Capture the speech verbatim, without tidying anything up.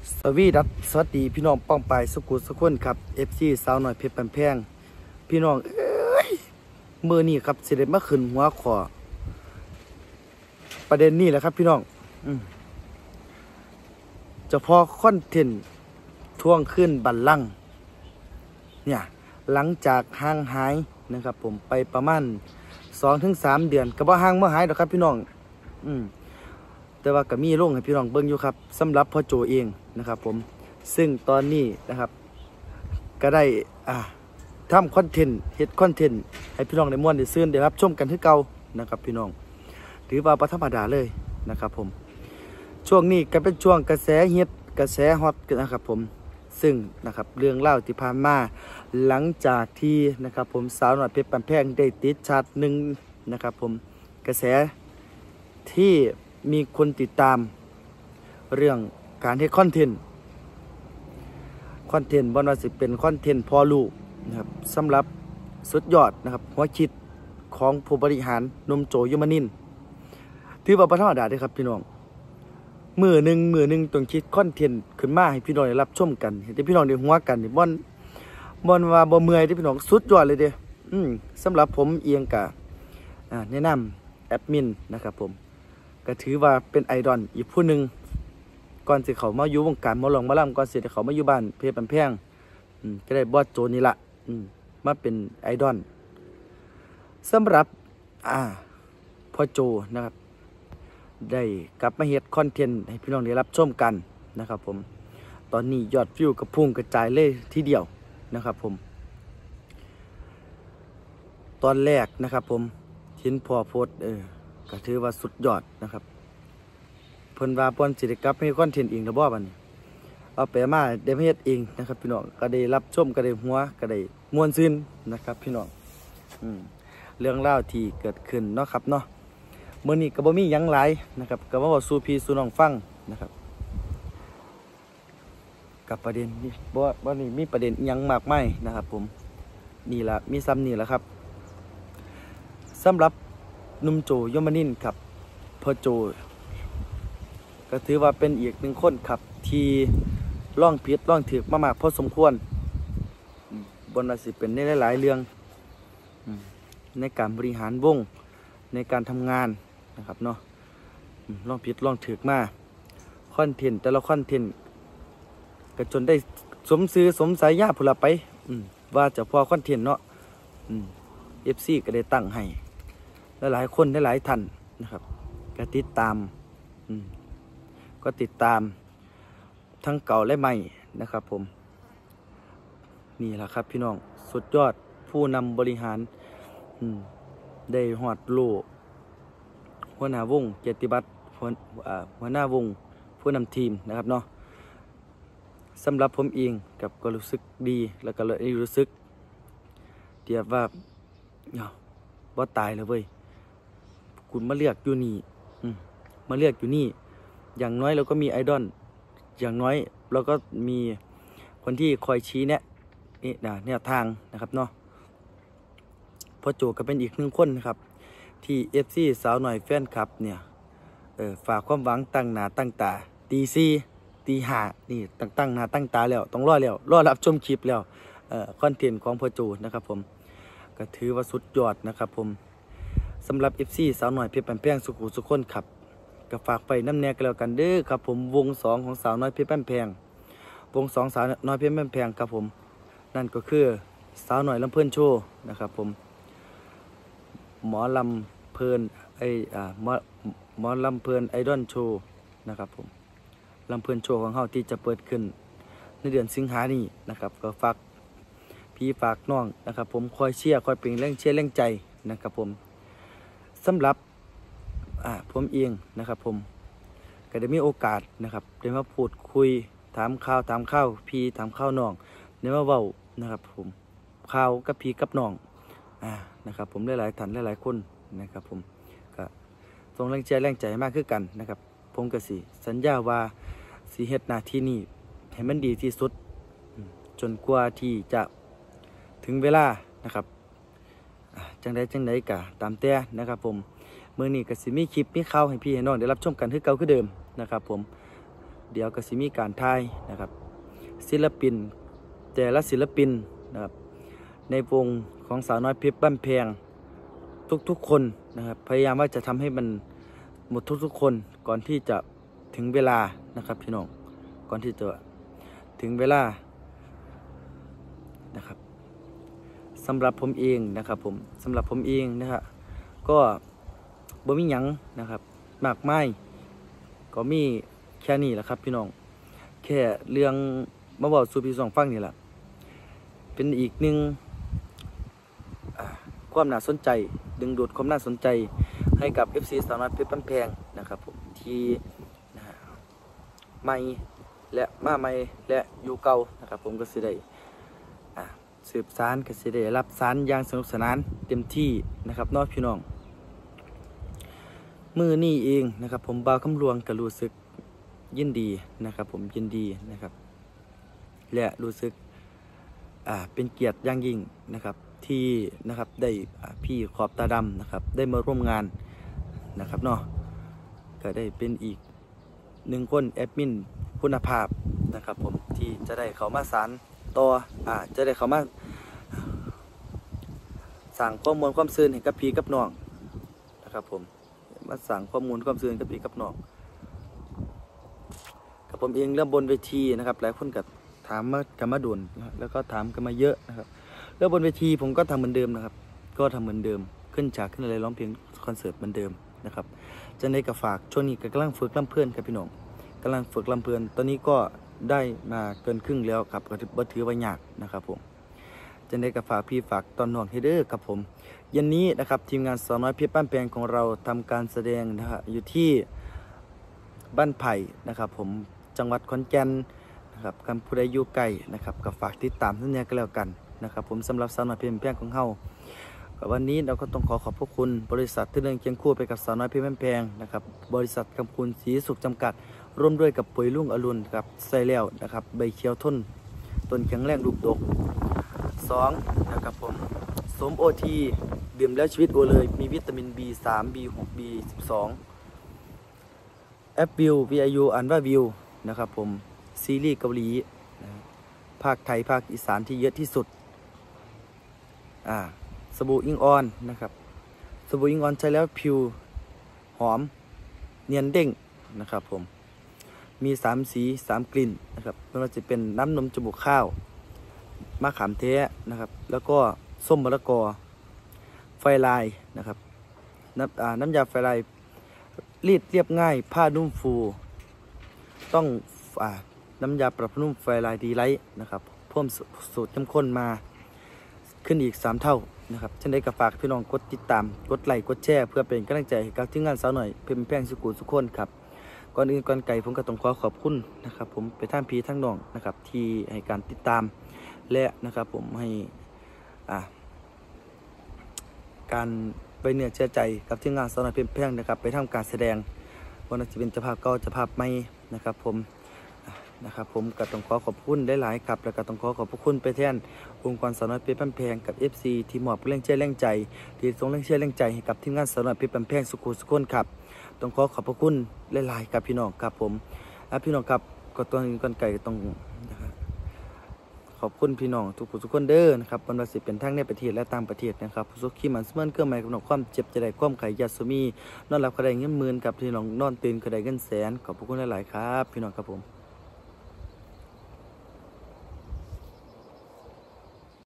สวีดัสสวัสดีพี่น้องป้องปายสุขุสุขคนครับ เอฟ ซี สาวหน่อยเพชรปันแพงพี่น้องเอ้ยมือนี้ครับเสด็จมาขึ้นหัวขอประเด็นนี้แหละครับพี่น้องอืมจะพอคอนเทนต์ท่วงขึ้นบัลลังก์เนี่ยหลังจากห่างหายนะครับผมไปประมาณ สองถึงสาม เดือนก็บ่ห่างบ่หายดอกครับพี่น้องอืมแต่ว่าก็มีลงให้พี่น้องเบิ่งอยู่ครับสำหรับพ่อโจเองนะครับผมซึ่งตอนนี้นะครับก็ได้อ่าทำคอนเทนต์เฮ็ดคอนเทนต์ให้พี่น้องได้ม่วนได้ซื่นได้รับชมกันคือเก่านะครับพี่น้องถือว่าบ่ธรรมดาเลยนะครับผมช่วงนี้ก็เป็นช่วงกระแสฮิตกระแสฮอตนะครับผมซึ่งนะครับเรื่องเล่าที่ผ่านมาหลังจากที่นะครับผมสาวหน่อยเพชรปันแพงได้ติดชาร์ตหนึ่งนะครับผมกระแสที่มีคนติดตามเรื่องการเฮ็ดคอนเทนต์คอนเทนต์บ่ว่าสิเป็นคอนเทนต์พอลูกนะครับสำหรับสุดยอดนะครับหัวคิดของผู้บริหารนมโจยมนินทร์ถือว่าบ่ธรรมดาเด้อครับพี่น้องมือหนึ่งมือหนึ่งต้องคิดคอนเทนต์ขึ้นมาให้พี่น้องได้รับชมกันให้พี่น้องได้หัวกันนี่บ่นบ่นว่าบ่เมื่อยเด้อพี่น้องสุดยอดเลยเด้ออืมสำหรับผมเอียงกะอ่าแนะนำแอดมินนะครับผมก็ถือว่าเป็นไอดอลอีกผู้หนึ่งก่อนสิเขามาอยู่วงการหมอลำหมอลำก่อนสิเขามาอยู่บ้านเพชรปันแพงอืมก็ได้บอสโจนี่ละอืมมาเป็นไอดอลสำหรับอ่าพ่อโจนะครับได้กลับมาเฮ็ดคอนเทนต์ให้พี่น้องได้รับชมกันนะครับผมตอนนี้ยอดวิวกระพุ่งกระจายเลยทีเดียวนะครับผมตอนแรกนะครับผมเห็นพ่อโพสเออก็ถือว่าสุดยอดนะครับเพิ่นว่าเพิ่นสิได้กลับให้คอนเทนต์เองแล้วบ่บัดนี้เอาไปมาได้เฮ็ดเองนะครับพี่น้องก็ได้รับชมก็ได้หัวก็ได้ม่วนซื่นนะครับพี่น้องอืมเรื่องราวที่เกิดขึ้นเนาะครับเนาะมื้อนี้ก็บ่มีหยังหลายนะครับก็มาเว้าสู่พี่สู่น้องฟังนะครับกับประเด็นนี้บ่บ่นี่มีประเด็นอิหยังมากมายนะครับผมนี่ล่ะมีซ้ำนี่ล่ะครับสำหรับหนุ่มโจยมนินทร์ครับพ่อโจก็ถือว่าเป็นอีกหนึ่งคนครับที่ล่องผิดล่องถูกมากๆพอสมควรบนว่าสิเป็นในหลายๆเรื่องในการบริหารวงในการทำงานนะครับเนาะล่องผิดล่องถูกมากคอนเทนต์แต่ละคอนเทนต์ก็จนได้สมซื้อสมสายญาผู้ละไปว่าจะพอคอนเทนต์เนาะเอฟซีก็ได้ตั้งให้หลายๆคนหลายๆท่านนะครับก็ติดตามก็ติดตามทั้งเก่าและใหม่นะครับผมนี่แหละครับพี่น้องสุดยอดผู้นำบริหารได้หอดโลหัวหน้าวงเกียรติบัตรหัวหน้าวงผู้นำทีมนะครับเนาะสำหรับผมเองกับก็รู้สึกดีแล้วก็เลยรู้สึกเดียบว่าบ่ตายเลยเว้ยคุณมาเรียกอยู่นี่มาเรียกอยู่นี่อย่างน้อยเราก็มีไอดอลอย่างน้อยเราก็มีคนที่คอยชี้แนะนี่นะแนวทางนะครับเนาะพ่อโจก็เป็นอีกหนึ่งคนนะครับที่ เอฟ ซี สาวหน่อยแฟนคลับเนี่ยเออฝากความหวังตั้งหน้าตั้งตาตีซีตีห้านี่ตั้งตั้งหน้าตั้งตาแล้วต้องรอแล้วรอรับชมคลิปแล้วเอ่อคอนเทนต์ของพ่อโจนะครับผมก็ถือว่าสุดยอดนะครับผมสำหรับ เอฟ ซี สาวหน่อยเพชรปันแพงสุขุสุขคนครับก็ฝากไปน้ำแนกกันแล้วกันเด้อครับผมวงสองของสาวน้อยเพชรปันแพงวงสองสาวน้อยเพชรปันแพงครับผมนั่นก็คือสาวหน่อยลำเพลินโชว์นะครับผมหมอลำเพลินไออ่าหมอหมอลำเพลินไอดอลโชว์นะครับผมลำเพลินโชว์ของเขาที่จะเปิดขึ้นในเดือนสิงหานี้นะครับก็ฝากพี่ฝากน้องนะครับผมคอยเชียร์คอยเป็นแรงเชียร์แรงใจนะครับผมสำหรับอ่าผมเองนะครับผมก็ได้มีโอกาสนะครับได้มาพูดคุยถามข่าวถามข้าวพี่ถามข้าวน้องได้มาเว้านะครับผมข่าวกับพี่กับน้องอ่านะครับผมหลายๆท่านหลายๆคนนะครับผมก็ส่งแรงใจแรงใจมากขึ้นกันนะครับผมก็สิสัญญาว่าสิเฮ็ดหน้าที่นี้ให้มันดีที่สุดจนกว่าที่จะถึงเวลานะครับจังใดจังใดกะตามแต่นะครับผมเมื่อนี้ก็สิมีคลิปมีข่าวให้พี่ให้น้องได้รับชมกันคือเก่าคือเดิมนะครับผมเดี๋ยวก็สิมีการทายนะครับศิลปินแต่ละศิลปินนะครับในวงของสาวน้อยเพชรบ้านแพงทุกๆคนนะครับพยายามว่าจะทำให้มันหมดทุกๆคนก่อนที่จะถึงเวลานะครับพี่น้องก่อนที่จะถึงเวลานะครับสำหรับผมเองนะครับผมสำหรับผมเองนะครับก็บ่มีหยังนะครับมากมายก็มีแค่นี้แหละครับพี่น้องแค่เรื่องมาบอกสู่พี่น้องฟังนี่แหละเป็นอีกหนึ่งความน่าสนใจดึงดูดความน่าสนใจให้กับ เอฟ ซี สาวน้อยเพชรบ้านแพงนะครับผมที่นะฮะใหม่และมาใหม่และอยู่เก่านะครับผมก็สิได้สืบสารก็สิได้รับสารอย่างสนุกสนานเต็มที่นะครับน้องพี่น้องมือนี่เองนะครับผมบ่าวคำหลวงก็รู้สึกยินดีนะครับผมยินดีนะครับและรู้สึกอ่าเป็นเกียรติอย่างยิ่งนะครับที่นะครับได้พี่ขอบตาดำนะครับได้มาร่วมงานนะครับเนาะก็ได้เป็นอีกหนึ่งคนแอดมินคุณภาพนะครับผมที่จะได้เข้ามาสานต่ออ่าจะได้เข้ามาสั่งข้อมูลความซื่นให้กับพี่กับน้องนะครับผมมาสั่งข้อมูลความซื่นกับพี่กับน้องกับผมเองเรื่องบนเวทีนะครับหลายคนกับถามมากันมาด่วนแล้วก็ถามกันมาเยอะนะครับเรื่องบนเวทีผมก็ทำเหมือนเดิมนะครับก็ทำเหมือนเดิมขึ้นฉากขึ้นอะไรร้องเพลงคอนเสิร์ตเหมือนเดิมนะครับจะได้กับฝากช่วงนี้กำลังฝึกลำเพลินครับพี่น้องกำลังฝึกลำเพลินตอนนี้ก็ได้มาเกินครึ่งแล้วครับก็ถือว่ายากนะครับผมจะได้กับฝากพี่ฝากตอนน้องให้เด้อครับผมยันนี้นะครับทีมงานสาวน้อยเพชรบ้านแพงของเราทำการแสดงนะฮะอยู่ที่บ้านไผ่นะครับผมจังหวัดขอนแก่นนะครับคำพูดอายุไกลนะครับกับฝากติดตามท่านเนี่ยก็แล้วกันนะครับผมสำหรับสาวน้อยเพชรบ้านแพงของเฮาวันนี้เราก็ต้องขอขอบพระคุณบริษัทที่เดินเคียงคู่ไปกับสาวน้อยเพชรบ้านแพงนะครับบริษัทกำพูนศรีสุขจำกัดร่วมด้วยกับปุ๋ยลุงอรุณครับใส่แล้วนะครับใบเขียวทนต้นแข็งแรงลูกดกสองนะครับผมสมโอทีดื่มแล้วชีวิตโอเลยมีวิตามิน บี สาม บี หก บี สิบสอง แอปวิว วี ไอ ยู อ่านว่าวิวนะครับผมซีรีส์เกาหลีนะภาคไทยภาคอีสานที่เยอะที่สุดอ่าสบู่อิงออนนะครับสบู่อิงออนใช้แล้วผิวหอมเนียนเด้งนะครับผมมีสามสีสามกลิ่นนะครับไม่ว่าจะเป็นน้ำนมจมูกข้าวมะขามแท้นะครับแล้วก็ส้มมะละกอไฟลายนะครับน้ำอ่าน้ำยาไฟลายรีดเรียบง่ายผ้านุ่มฟูต้องอ่าน้ำยาปรับนุ่มไฟลายดีไลท์นะครับเพิ่มสูตรเข้มข้นมาขึ้นอีกสามเท่านะครับเช่นได้กับฝากพี่น้องกดติดตามกดไลค์กดแชร์เพื่อเป็นกำลังใจให้กับทีมงานสาวหน่อยเพิ่มแพงสุขุสุขคนครับก่อนอื่นก่อนไก่ผมก็ต้องขอขอบคุณนะครับผมไปท่านพีทั้งน้องนะครับที่ให้การติดตามและนะครับผมให้อ่าการไปเหนือเชื่อใจกับทีมงานสาวหน่อยเพิ่มแพงนะครับไปทำการแสดงวันนี้จะเป็นเจ้าภาพเก่าเจ้าภาพใหม่นะครับผมนะครับผมก็ต้องขอขอบคุณได้หลายครับแล้วก็ต้องขอขอบพระคุณไปแทนองค์กรสาวน้อยเพชรบ้านแพงกับ เอฟ ซี ที่มอบแรงเชียร์แรงใจที่ส่งแรงเชียร์แรงใจให้กับทีมงานสาวน้อยเพชรบ้านแพงสุขุสุขคนครับต้องขอขอบพระคุณหลายๆกับพี่น้องครับผมพี่น้องครับก็ตัวนี้ก่อนไก่ต้องขอบคุณพี่น้องทุกผู้ทุกคนเด้อนะครับบรรดาศิษย์เป็นทั้งในประเทศและต่างประเทศนะครับผู้สุขขี้มันเสมือนเกื้อหมายกับน้องความเจ็บจะได้ความไข่ยาสุมีนอนหลับก็ได้เงินหมื่นกับพี่น้องนอนตื่นก็ได้เงินแสนขอบพระคุณหลายๆครับพี่น้องครับผม